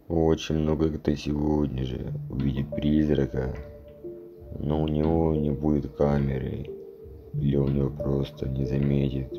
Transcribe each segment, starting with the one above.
Очень много кто сегодня же увидит призрака, но у него не будет камеры, или он его просто не заметит.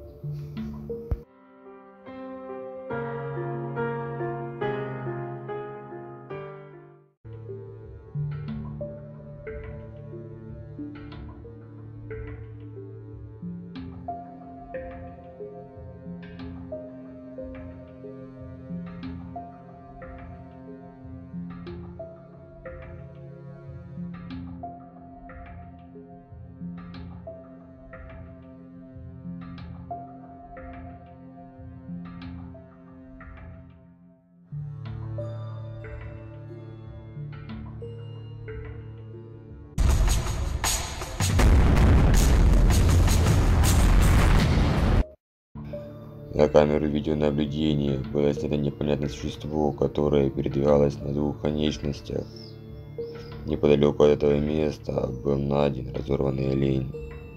На камеру видеонаблюдения было снято непонятное существо, которое передвигалось на двух конечностях. Неподалеку от этого места был найден разорванный олень.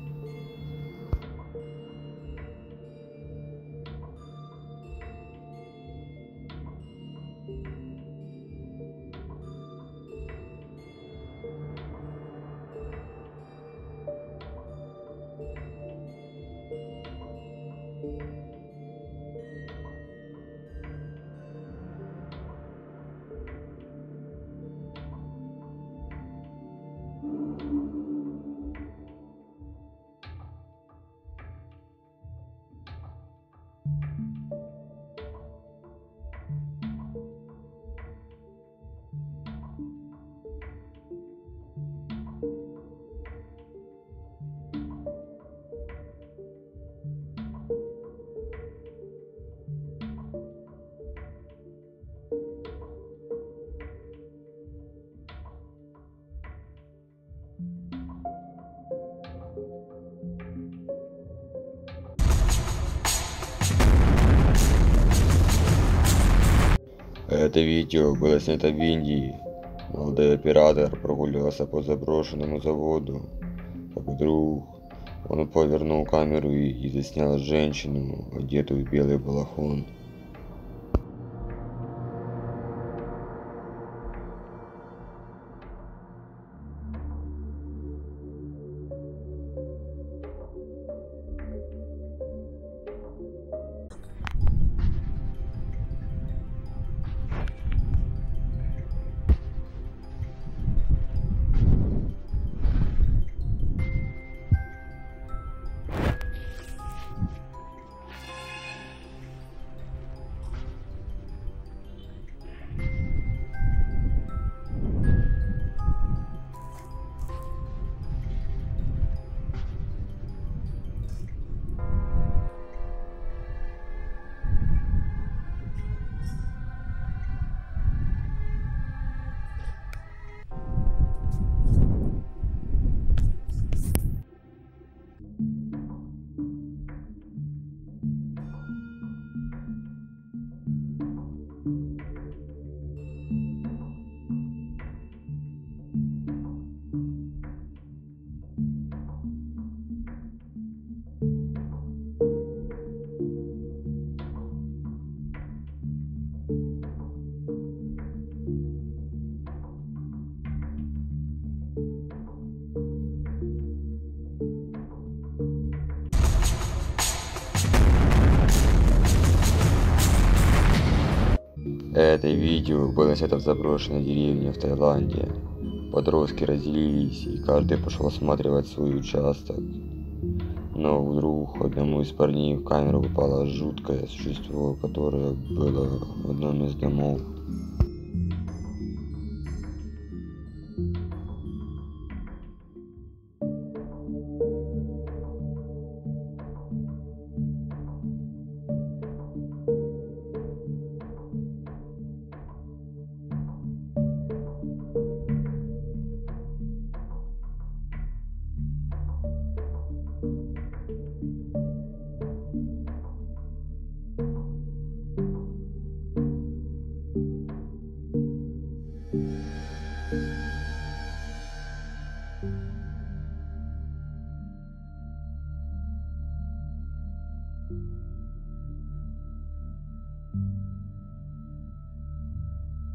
Это видео было снято в Индии. Молодой оператор прогуливался по заброшенному заводу, как вдруг он повернул камеру и заснял женщину, одетую в белый балахон. Это видео было снято в заброшенной деревне в Таиланде. Подростки разделились, и каждый пошел осматривать свой участок. Но вдруг одному из парней в камеру попало жуткое существо, которое было в одном из домов.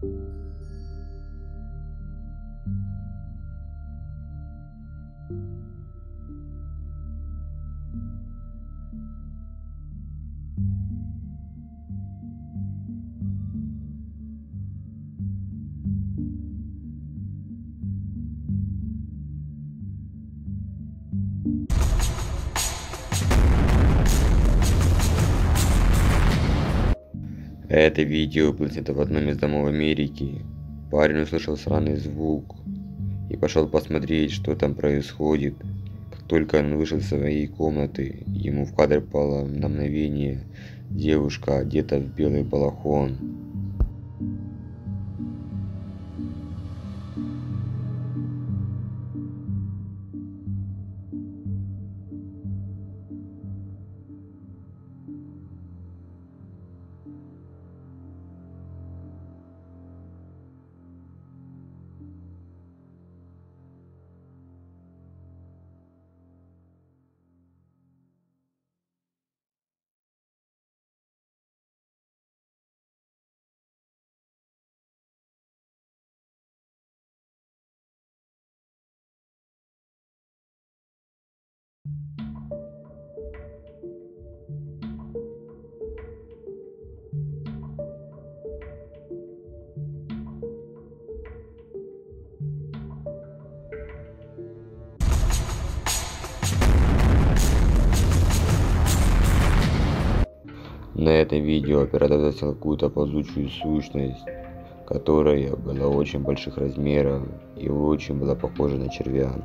Это видео было снято в одном из домов Америки. Парень услышал странный звук и пошел посмотреть, что там происходит. Как только он вышел из своей комнаты, ему в кадр попала на мгновение девушка, одета в белый балахон. На этом видео оператор заснял какую-то ползучую сущность, которая была очень больших размеров и очень была похожа на червя.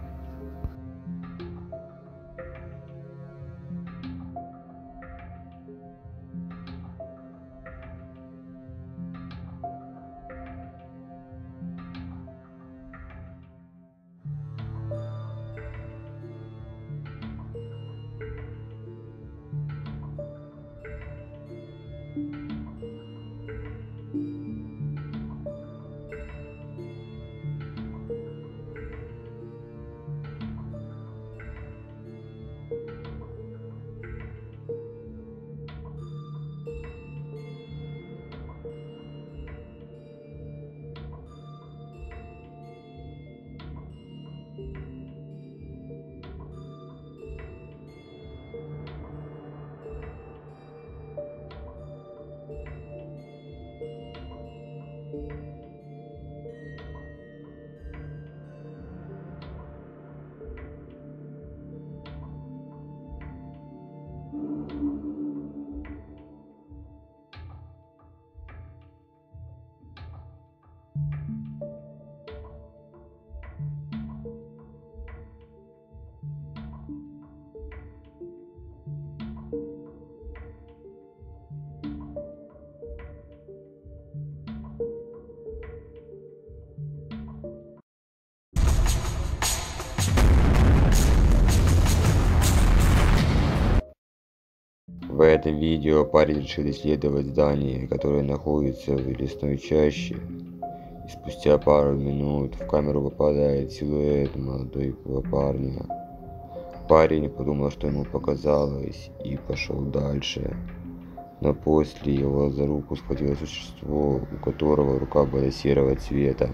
В этом видео парень решил исследовать здание, которое находится в лесной чаще. И спустя пару минут в камеру попадает силуэт молодого парня. Парень подумал, что ему показалось, и пошел дальше. Но после его за руку схватило существо, у которого рука была серого цвета.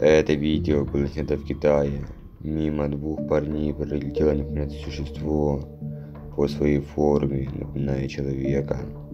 Это видео было снято в Китае. Мимо двух парней пролетело непонятное существо, по своей форме напоминая человека.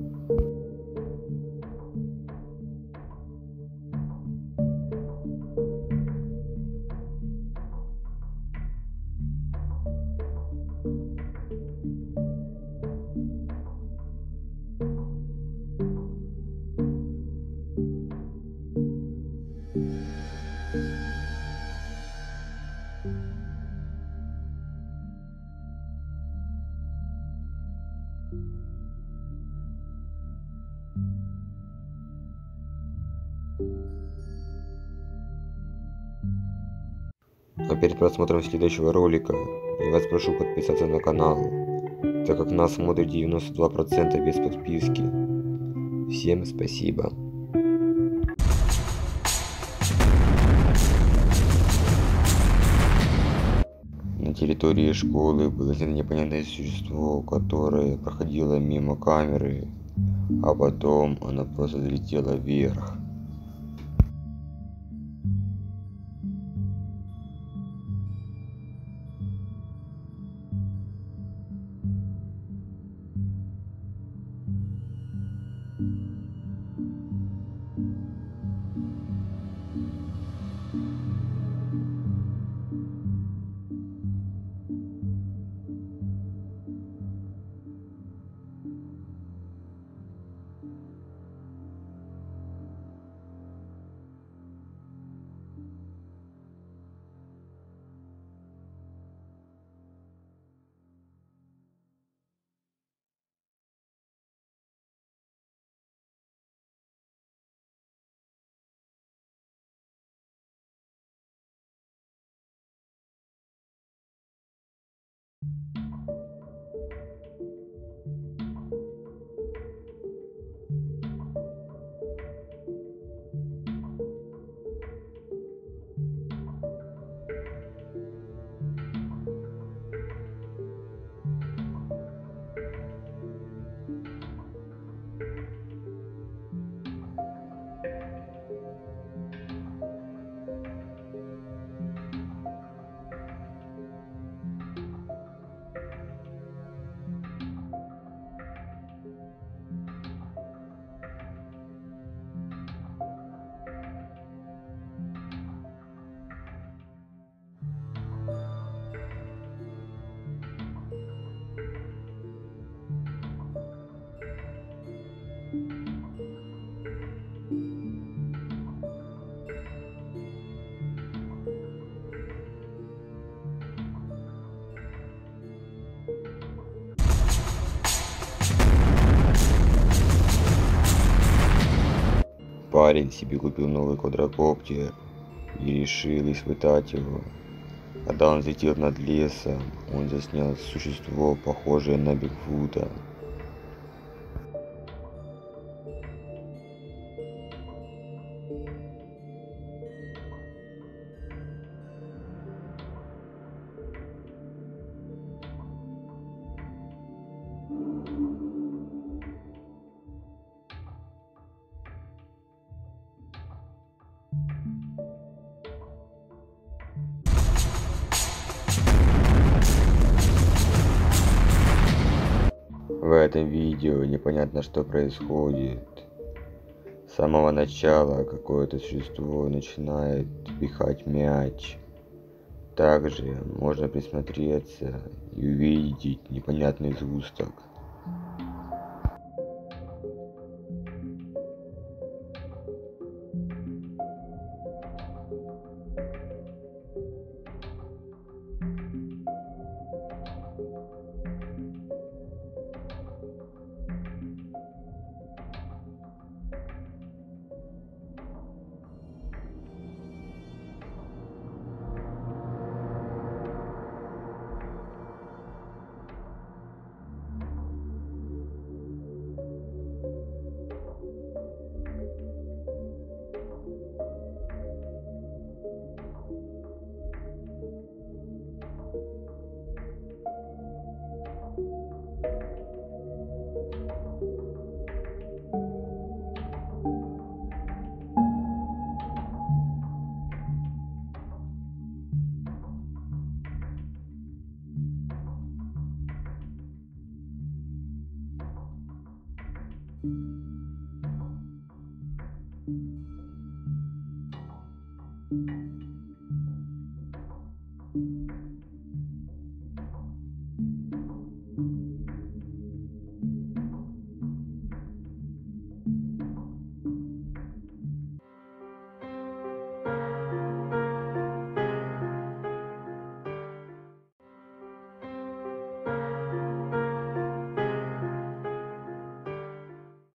А перед просмотром следующего ролика я вас прошу подписаться на канал, так как нас смотрит 92% без подписки. Всем спасибо. На территории школы было снято непонятное существо, которое проходило мимо камеры, а потом оно просто взлетело вверх. Парень себе купил новый квадрокоптер и решил испытать его. Когда он взлетел над лесом, он заснял существо, похожее на Бигфута. В этом видео непонятно, что происходит. С самого начала какое-то существо начинает пихать мяч. Также можно присмотреться и увидеть непонятный сгусток.